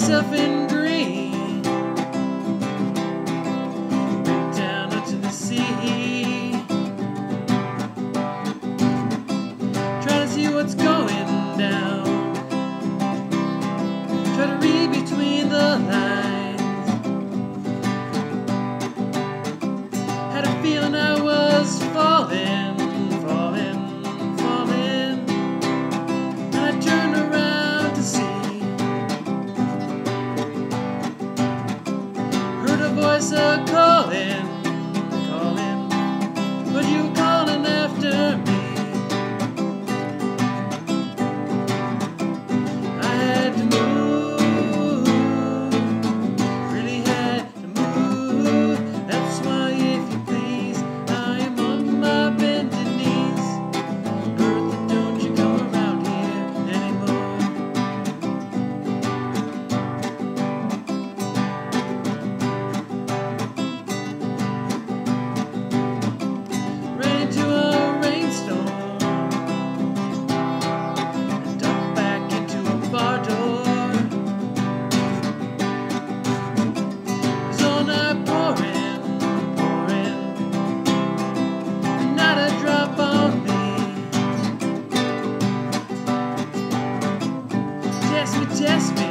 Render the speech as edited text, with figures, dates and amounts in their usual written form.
myself in green, went down onto the sea, trying to see what's going down, try to read between the lines. Had a feeling I was falling, falling, falling, and I turned around to see, heard a voice a-calling, calling, but you were calling after me. I had to move, really had to move. That's why, if you please, I am on my bended knees. Bertha, don't you come around here anymore. Ran into a rainstorm and ducked back into a bar door. It was all night pouring, pouring, and not a drop on me. Test me,